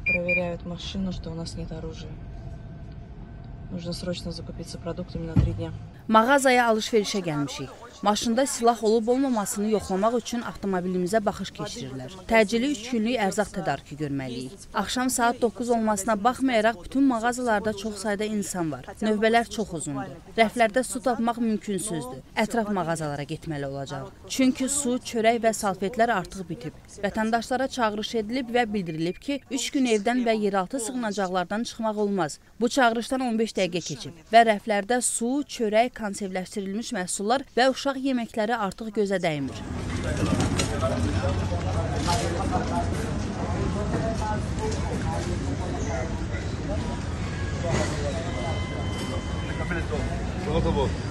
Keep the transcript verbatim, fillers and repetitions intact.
Проверяют машину, что у нас нет оружия. Нужно срочно закупиться продуктами на три дня. Mağazaya alış-verişə gəlmişik. Maşında silah olub-olmamasını yoxlamaq üçün avtomobilimizə baxış keçirirlər. Təcili üç günlük ərzaq tədarükü görməliyik. Axşam saat doqquz olmasına baxmayaraq bütün mağazalarda çox sayda insan var. Növbələr çox uzundur. Rəflərdə su tapmaq mümkünsüzdür. Ətraf mağazalara getməli olacaq. Çünki su, çörək və salfetlər artıq bitib. Vətəndaşlara çağırış edilib və bildirilib ki, üç gün evdən və yeraltı sığınacaqlardan çıxmaq olmaz. Bu çağırışdan on beş dəqiqə keçib və rəflərdə su, çörək, konservləşdirilmiş məhsullar və uşaq yeməkləri artıq gözə dəymir. Salata bol.